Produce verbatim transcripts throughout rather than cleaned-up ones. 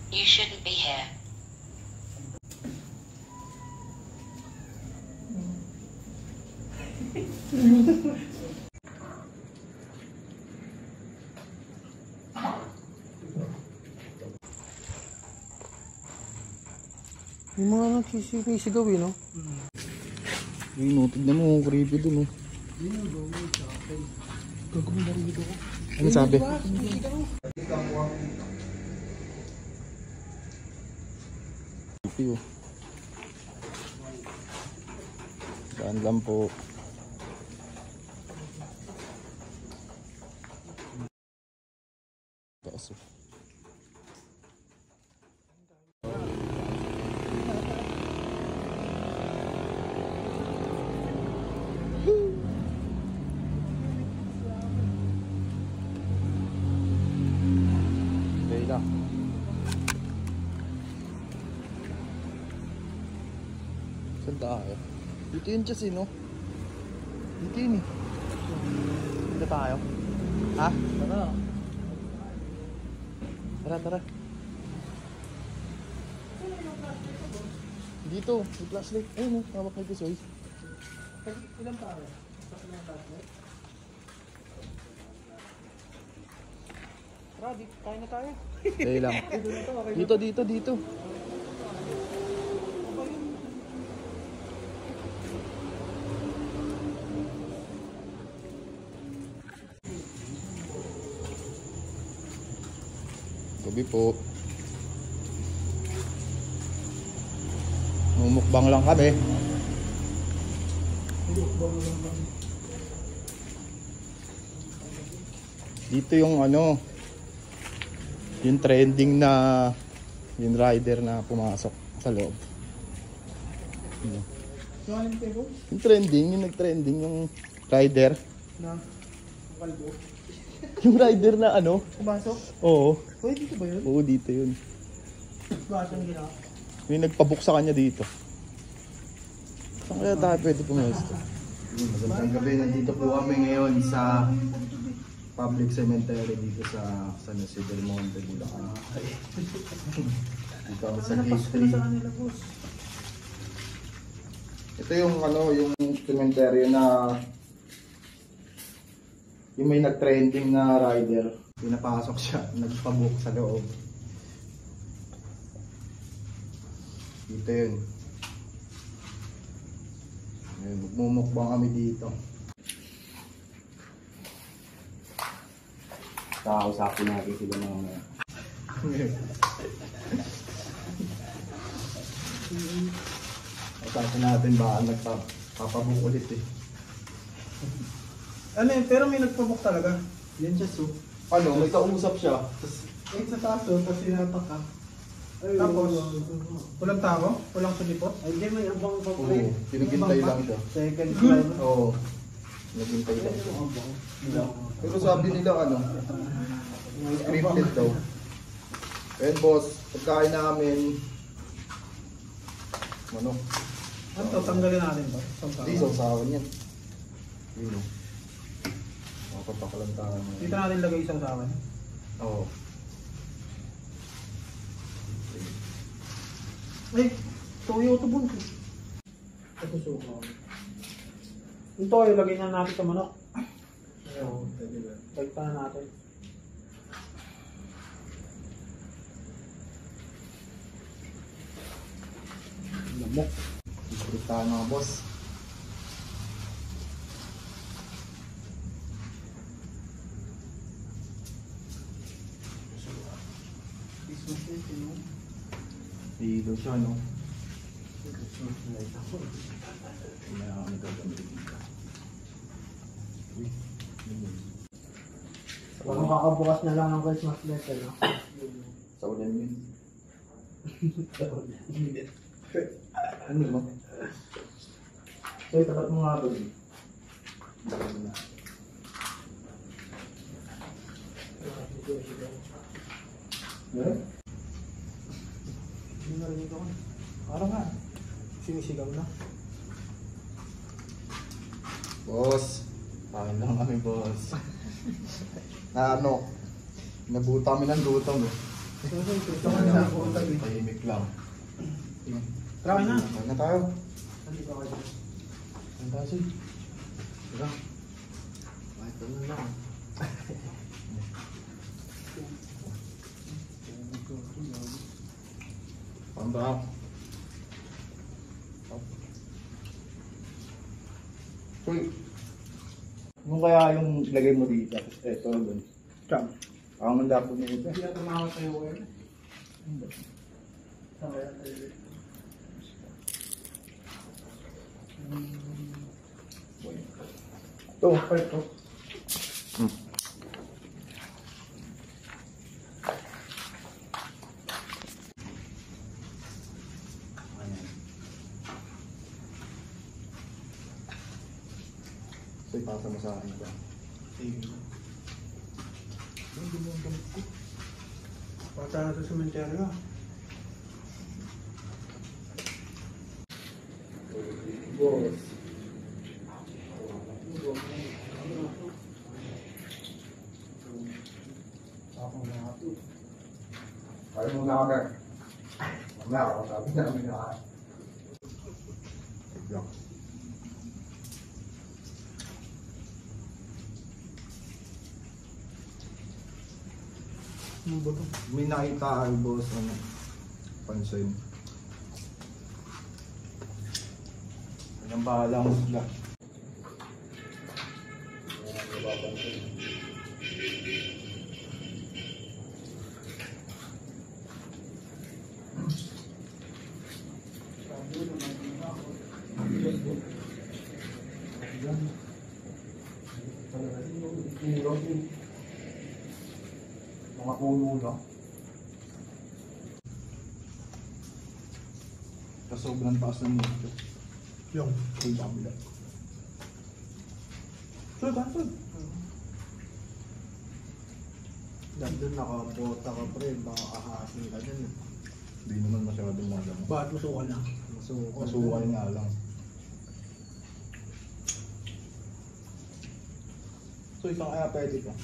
You shouldn't be here. Yung mga nagsisisigaw eh, no? Hmm. Yun, no? Tignan mo, creepy dun, no? Yun ang gawin sa akin. Gagawin na rin ito ko. Ano sabi? Creepy, oh. Daan lang po. Taas, oh. Lang. Saan tayo? Dito yun kasi, no? Dito yun eh. Dito tayo. Ha? Tara. Tara, tara. Dito, may flashlight. Ayun, no? Hawak na ito, Soy. Ilang tayo? Tapos na yung flashlight? Tara, dito tayo na tayo. Dahil lang. Dito, dito, dito. Gabi po. Mumukbang lang kami. Dito yung ano, yung trending na yung rider na pumasok sa loob. Yun. Yung trending, yung nag-trending yung rider Na? Kalbo? yung rider na ano? Pumasok? Oo. Uy, dito ba yun? Oo, dito yun. Bakit ang ginawa? May nagpabook sa kanya dito. Saan kaya tayo pwede pumesto? Magandang gabi, nandito po kami ngayon sa public cemetery dito sa San Jose del Monte, Bulacan. Dito kami sa gate three. Ito yung ano, yung cemetery na yung may nag-trending na rider. Pinapasok siya, nagpabook sa loob. Dito yun. Ayun, magmumukbang kami dito. Kakausapin natin sila mga Kakausapin natin baka nagpapabook ulit eh. Ano yun? Pero may nagpabok talaga. Yan siya so. Ano, may kausap siya. Eh, sa taas doon, tapos sinapak ka. Tapos, walang tao? Walang sulipot? Ay, hindi, may abang pa Oo, pre. pinagintay lang siya. Second Good. time. Oo, pinagintay lang siya. Pero sabi nila ano, scripted daw. Ayun boss, pagkain namin, manok. Ano to? Tanggalin natin to? Hindi, sausawan yan. Yun o. Makapagpakalantahan mo. Dito natin lagay isang sawan. Oo. Ay, tuyo ito bunso. Ito suka. Ito ay lagay na natin sa manok. Ayun, pwede ba? Balik pa na natin. Lamok. Isipit tayo mga boss. Christmas light, you know? Hilo siya, no? Christmas light ako. May ako nagagambit dito. Uy, yun. Kung makakabukas na lang ng Christmas light, ano? Sa ulan yun. Ano ba? So, tapat mo nga ba? Meron? Hindi narinig ako. Parang nga. Sinisigaw na. Boss, kain lang kami boss. Na ano, nabuta kami ng gutom eh. Ito ka na. Tahimik lang. Tara na. Ano na tayo? Hindi ba kayo? Ano tayo siya? Tara. Kahit ano lang. Pamba. Uy. Ano kaya yung lagay mo dito? Ito, doon. Saan? Ang ang lapot na ito. Hindi na tumawag sa'yo ko yun. Ito, ito. Hmm. So, ipasa mo sa akin ba? Sige. Hindi mo ang gamit ko. Pata na sa sementeryo. Boss. Ako na ito. Kaya mo na kami. Mamaya ako sabi na kami na kami. Tignan. Ano ba ito? May nakita ay boss ano pansin. Ang bahala mo sila. Mga puno na. Tapos sobrang taas ng nito. Yung. Kung kabila. Sir, sir. Doon nakabota ka pre, baka ahasin ka dyan. Hindi naman masyadong malang. Bakit masukan lang? Masukan. Masukal nga lang. So isang kaya pwede ko.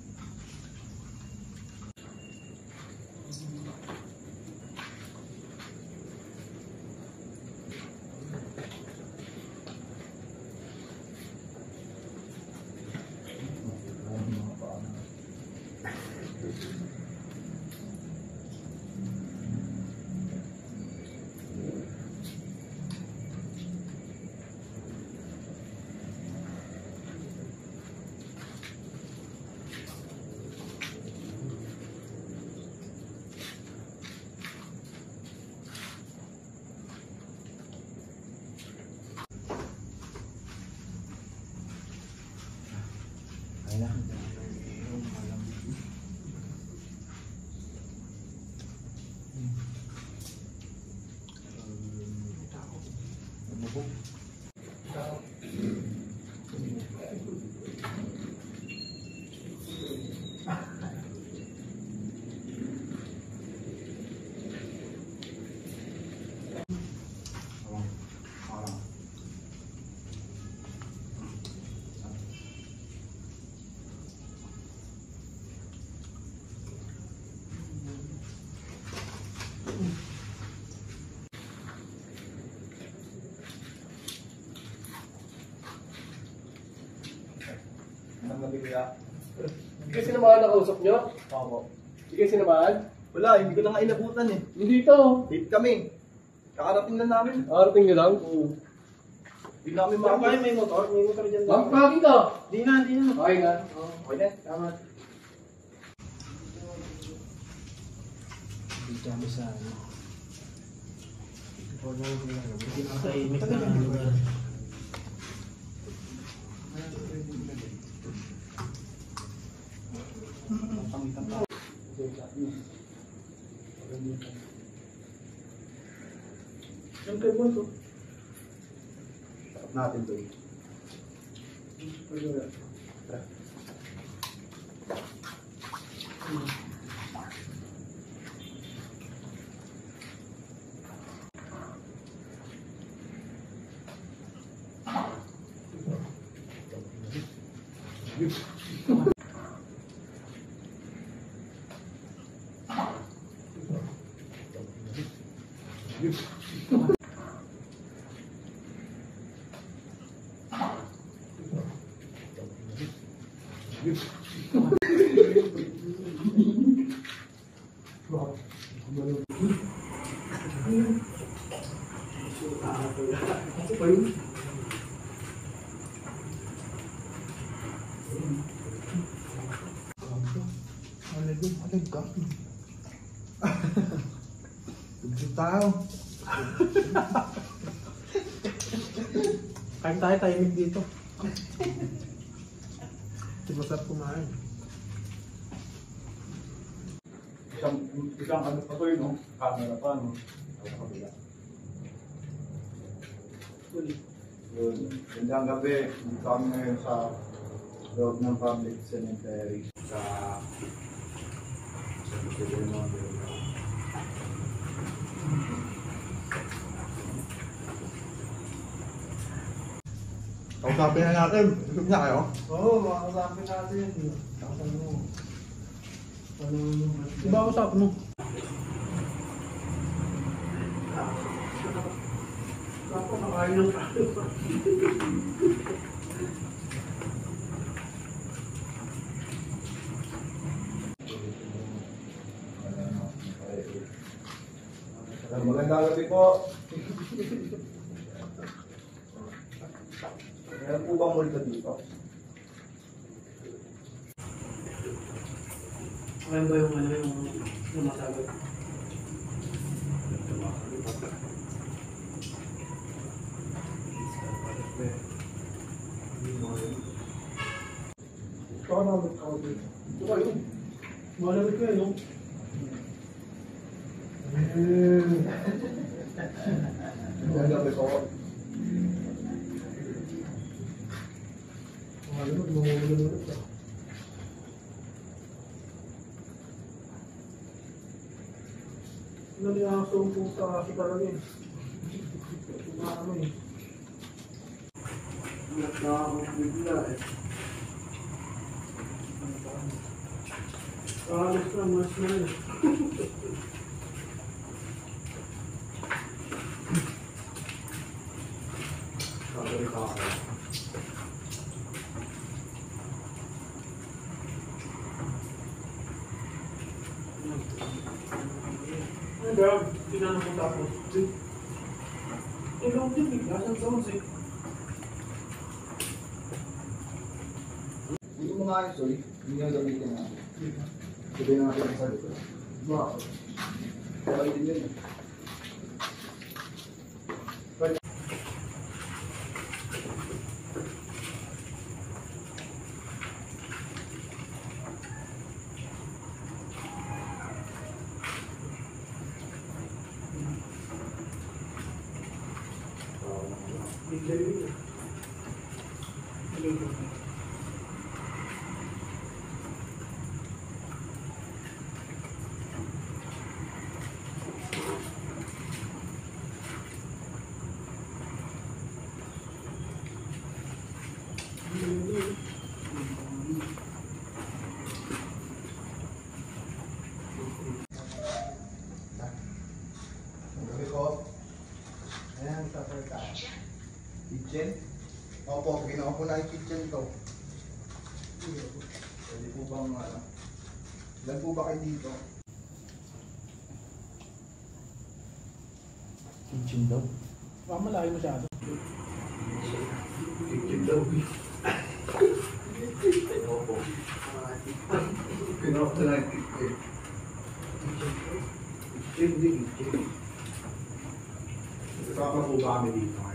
Ayan na. Ano po? Ang nabigla. Hindi kasi naman nakausap nyo? Opo. Hindi kasi naman? Wala, hindi ko na nga inabutan eh. Hindi ito. Late kami. Kakarating na namin. Arating nyo lang? Hindi namin Baka makapag. may motor, may motor dyan. Ma'am, pagi ka. Di na, di na. Okay na. Okay na, tama. Hindi kami sa ano. Hindi na tahimik na lugar. Siyempre po ito. Sarap natin to eh. Alig, alig ka. Bigyan tayo. Kain tayo, timing dito. Di masarap kumain. Isang, isang ano pa to yun, no? Camera pa, no? Yun. Gandang gabi. Dito kami ngayon sa loob ng public cemetery sa sa Bukidnon. Kausapin na natin. Isip na kayo? Oo, makakasapin natin. Tapos ano, ano, Di ba ako sabi mo? ako nakain ng kain. Magandang gabi po. Meron po bang multo dito? Alam ba yung ano yung lumasagot? Baka naman ako dito. Ito kayo. Malamit ko yun, no? Magandang gabi po. Malamit, mamulit ako. Naliasong po sa kasi talaga eh. Ano eh. Nakakabigla eh. Alas na, mas na rin. Sabi ka ako. Ano ba? Tinanong ko tapos. Ilong din, biglasan sa ons eh. Hindi mo nga yun, sorry. Hindi nga gamitin natin. Sabihin na natin sa likod. Bakit? Sabay din yun eh. Bigla yun eh. Ilong. Gabi ko. Ayan, suffer ka. Kitchen? Opo, ginawa ko na yung kitchen to. Pwede po bang ano? Ilan po ba kayo dito? Kitchen daw? Baka malayo masyado. Kitchen daw. Opo. Ginawa ko na yung kitchen. Kitchen din, kitchen. Kasama po ba kami dito ngayon?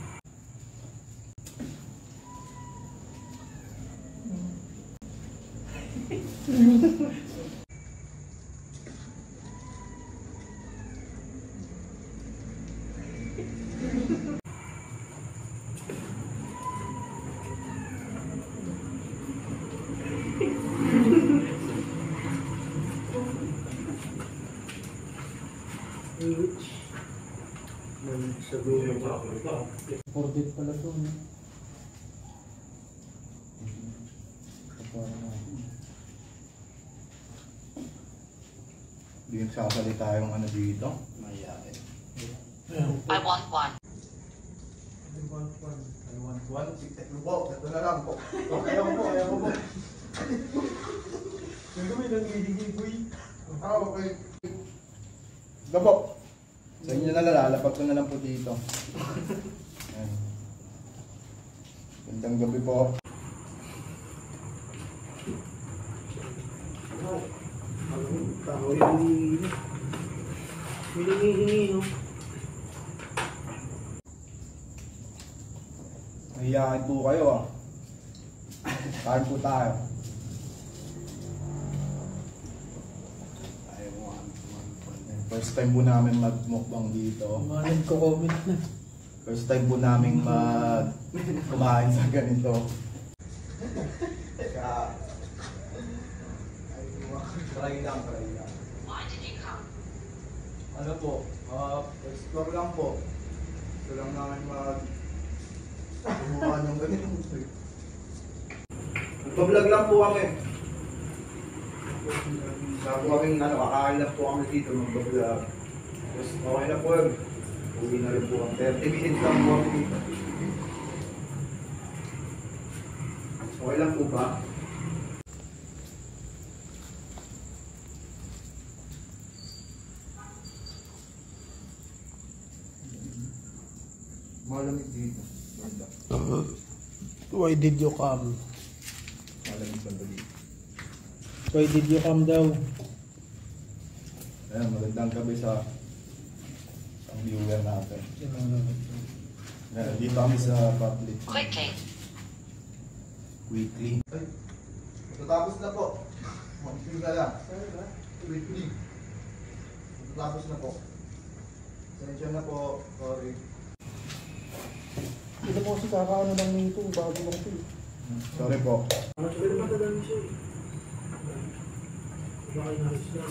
Sa dulo pa ako. Corded pala to, no? Hindi nagsasalita yung ano dito. Mayayain. I want one. I want one. Ito po, ito na lang po. Ayaw ko po, ayaw ko po. May nangihingi, Ah, okay. Ito po. Sa inyo na lalapag ko na lang po dito. Ayan. Gandang gabi po. Tao yung hinihingi. May nangihingi, no? Mahihayin po kayo ah. Kain po tayo. First time po namin magmukbang dito. Mga nagko-comment na. First time po namin mag kumain sa ganito. Try lang, try lang. Why did you come? Ano po? Uh, explore lang po. Gusto lang namin mag gumawa ng ganito. Nagpa-vlog lang po kami. Sabi po kami, ano, kakain lang po kami dito mag-vlog. Tapos okay na po yun. Uwi na rin po kami. thirty minutes lang po kami dito. Okay lang po ba? Malamig dito. Ganda. Why did you come? Malamig sandali. Why did you come daw? Ayan, magandang gabi sa ang viewer natin. Ayan, dito kami sa public. Quickly. Weekly. Ay, matatapos na po. Mag-view na lang. Weekly. Matatapos na po. Sensya na po. Sorry. Ito po si kakaano lang nito, bago lang ito. Sorry po. Pero matadami siya eh. Baka inaris lang.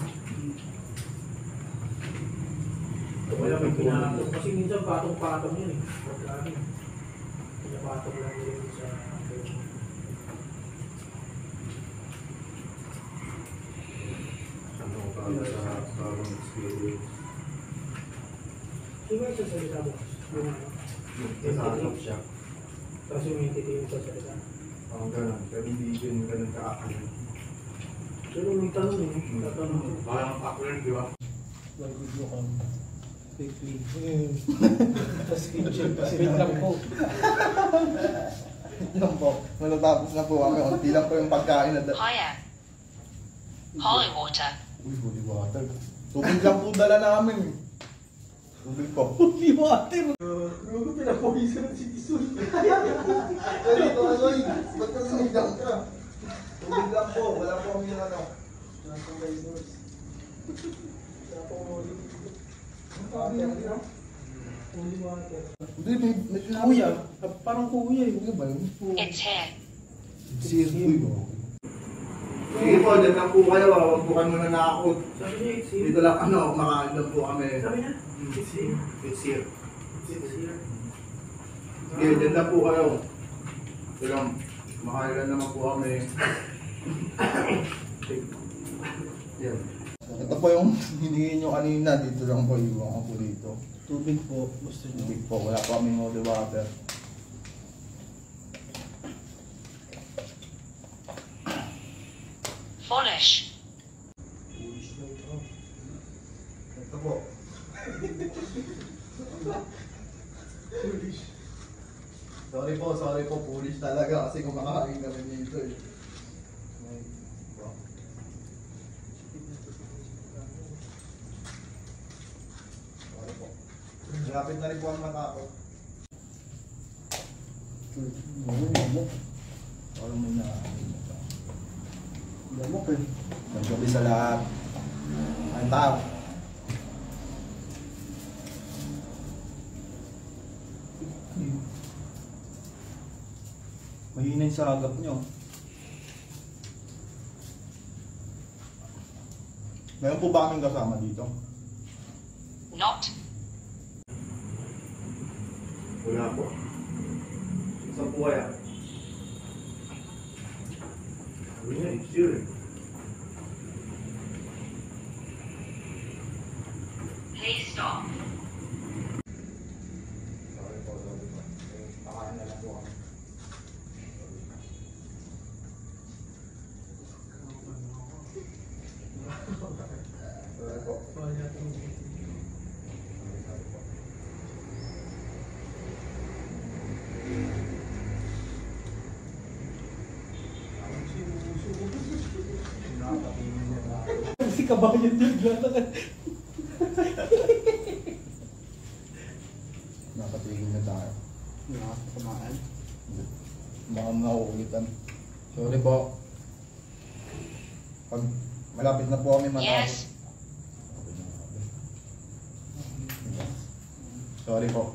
Wala may pinatong. Kasi minsan patong-patong yun eh. Pagkano. Pinapatong lang yun sa... Ano ka sa bagong experience? Sino yung sasalita mo? Yung ano? Nasasap siya. Tapos yung entity yung sasalita. Ang ganun. Pero hindi yun ganun ka-accurate. Pero may tanong eh. Tatanong ko. Parang accurate, di ba? Why did you come? Quickly. Tapos kincheck pa sila. Wait lang po. Yan po. Matatapos na po kami. Unti lang po yung pagkain na... Hiya. Holy water. Uy, holy water. Tubig lang po dala namin. Tubig po. Holy water! Rugo pinapawisan ng si Tisoy. Pero ito, Asoy, ba't ka sumigdang ka? Tubig lang po. Wala po kami yung ano. Tranquilizers. Wala po holy. Water, di ba? Holy water. Hindi, may medyo na Kuya. Parang kuya eh. Ano ba yun? It's here. Sirkuy ba? Sige po, dyan lang po kayo. Huwag po kayo muna nakakot. Sabi niya, it's here. Dito lang ano, makain lang po kami. Sabi niya, it's here. It's here. It's here. Sige, dyan lang po kayo. Ito lang, makain lang naman po kami. Yan. Ito po yung hinihingi nyo kanina. Dito lang po, iwan ko po dito. Tubig po. Gusto niyo. Tubig po, wala po kaming holy water. Foolish. Ito po. Sorry po, sorry po. Foolish talaga kasi kumakain kami dito eh. Ay, diba? Sorry po. Malapit na rin po ang matapos. Lamok. Parang may na... Lamok eh. Naggabi sa lahat. Ang tao. Mahina yung sagap nyo. Meron po ba kaming kasama dito? Not. Wala po. Saan po kaya? Sabi niya, it's here. Please stop. Si kabayan din lang. Nakatigil na tayo. Kumain. Baka nakukulitan. Sorry po. Pag malapit na po kami matapos. Yes. Sorry po.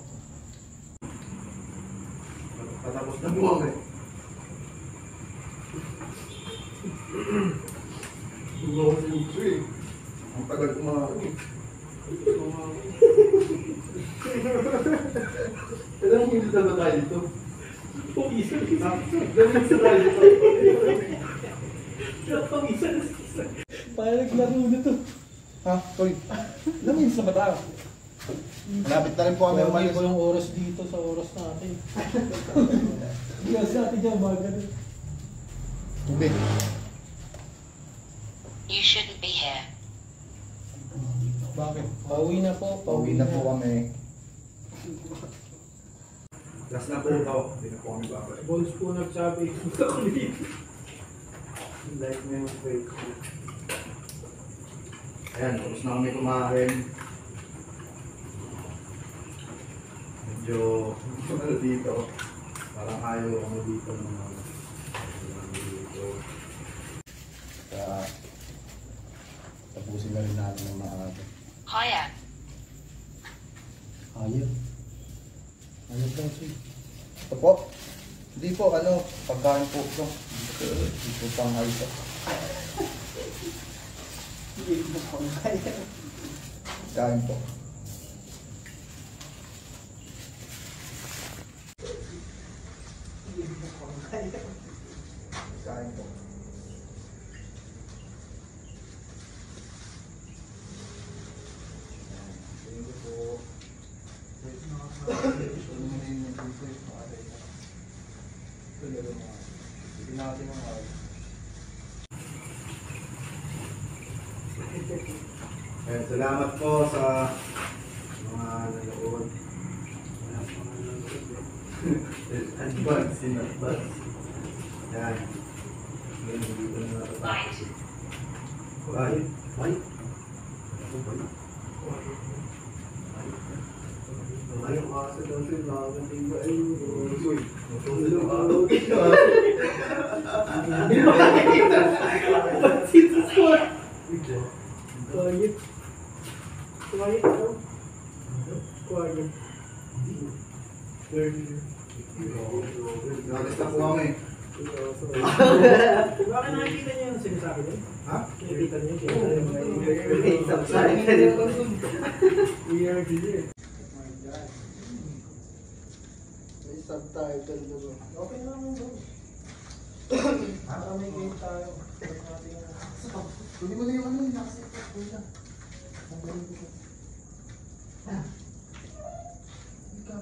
Patapos na po kami. Gumawa sa ito eh. Ang tagal kumain. Ilang minutes na ba tayo dito? Pag-isa. Ganun sa tayo dito. Pag-isa. Parang naglaro na to. Ha? Sorry. Ilang minutes na ba tayo? Malapit na rin po kami May umalis. ko yung oras dito sa oras natin. Yes, natin dyan baga. Tubig. You shouldn't be here. Bakit? Pauwi na po. Pauwi na po kami. Last na po ito. Hindi na po kami babalik. Balls po nagsabi. Punta ko dito. Like na yung fake. Ayan, tapos na kami kumain. Medyo, ano dito. Parang ayaw kami dito ng mga dito. Kaya tapusin na rin natin ng maaga. Hiya. Ayaw. Ayaw po siya. Ito po. Hindi po, ano, pagkain po ito. Hindi po pang ayos. Kain po. Kain po. Thank you po. Ayan, salamat po sa mga nanood. Advance in advance. Ayan. Ngayon, dito na natin. Bite. Bye. Bye. Ano ba yun? Ayaw kasi daw sila nakakating ba ay uy. Matuloy ang araw dito. Quiet. Quiet po. Quiet. Nakalis na po kami. Bakit nakikita niyo yung sinasabi doon? Ha? Nakikita niyo yung Sabi ka rin po. We are here. May subtitle doon. Okay lang mo bro. Para may game tayo. Hindi mo na yung ano yung nakasit ko. Kuya. Magaling ko siya. Ikaw.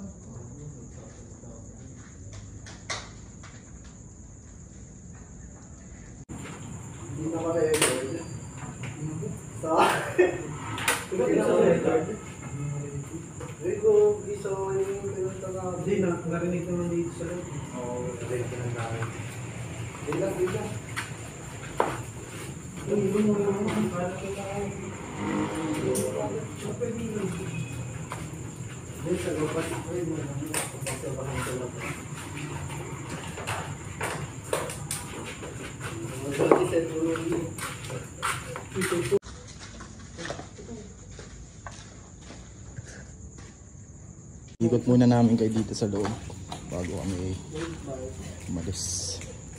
Hindi na pala record. Sa? Rico, isa yung pinuntaga. Hindi, na- narinig naman dito sa loob. Oo, narinig ka ng namin. Hindi lang, hindi lang. Yung iba mo naman, para kita ako. Hindi, sa gapas ko yun. Sa bahay ko lang. Mag-set mo lang yun. Ikot muna namin kayo dito sa loob bago kami umalis.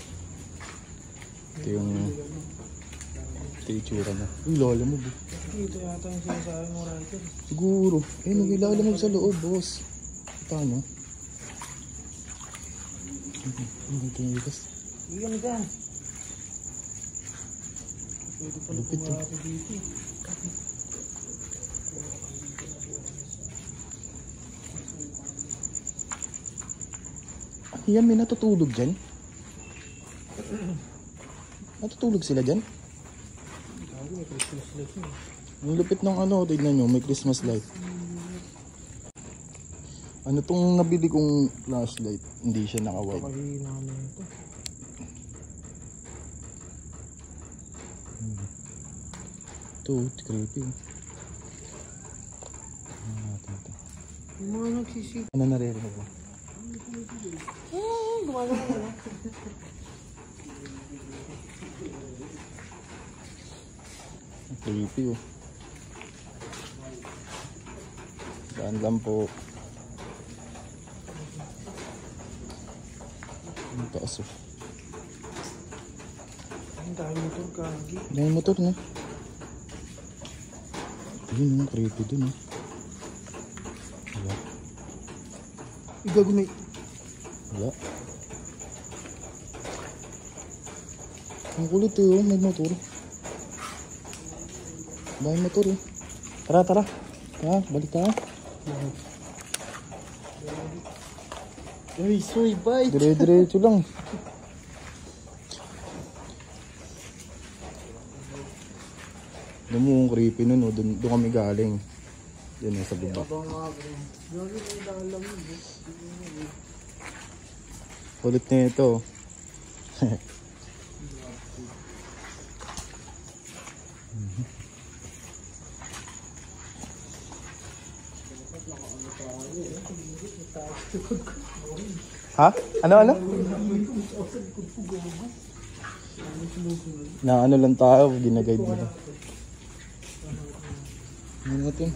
Ito yung ito yung tsura na. Uy, lala mo ba? Dito yata yung sinasabi mo right. Siguro. Eh, nagilala mo sa loob, boss. Paano? Ito yung ikas. Iyan ka. Pwede pala Lupit, pumarati dito. Yan, may natutulog dyan. Natutulog sila dyan? Sabi may Christmas lights yun. Ang lupit ng ano, tignan nyo, may Christmas light. Ano tong nabili kong flashlight? Hindi siya naka-wide. Pakahina na ito. Hmm. Ito, creepy. Ano natin ito? Yung mga nagsisip. Ano naririnig mo? Ah, gumagana na lang. Creepy oh. Daan lang po. Ang taas oh. Ang dahil motor kagi. May motor na. Yun oh, creepy dun oh. Wala. Igago may. Wala. Ang kulit eh oh, may motor. May motor eh. Tara, tara. Ha, balik tayo. Uy, soy, bye. Dire-diretso lang. Alam mo yung creepy nun, oh. Doon, doon kami galing. Yan sa baba. Kulit na ito. Ha? Ano, ano? Na ano lang tayo, ginaguide mo lang. Ano natin?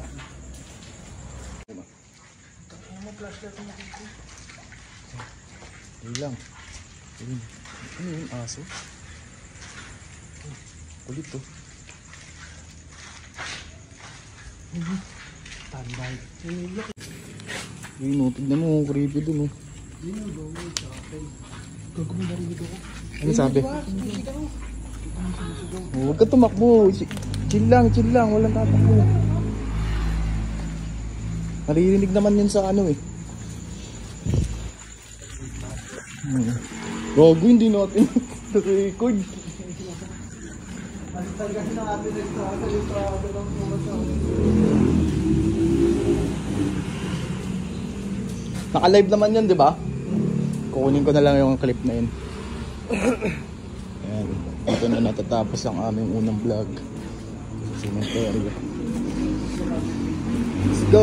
Hindi lang. Ayun. Ano yung aso? Kulit to. Standby. Ayun o, tignan mo, creepy dun o. Gago mo narinig ako. Ano sabi? Oh, huwag ka tumakbo. Ch- Chill lang, chill lang. Walang tatakbo. Naririnig naman yun sa ano eh. Hmm. Gago, hindi natin record. Ang tagal kasi ng ating nagsasalita ako ng mga tao. Naka-live naman yun, di ba? Kukunin ko na lang yung clip na yun. Ayan. Dito na natatapos ang aming unang vlog sa cemetery. Let's go!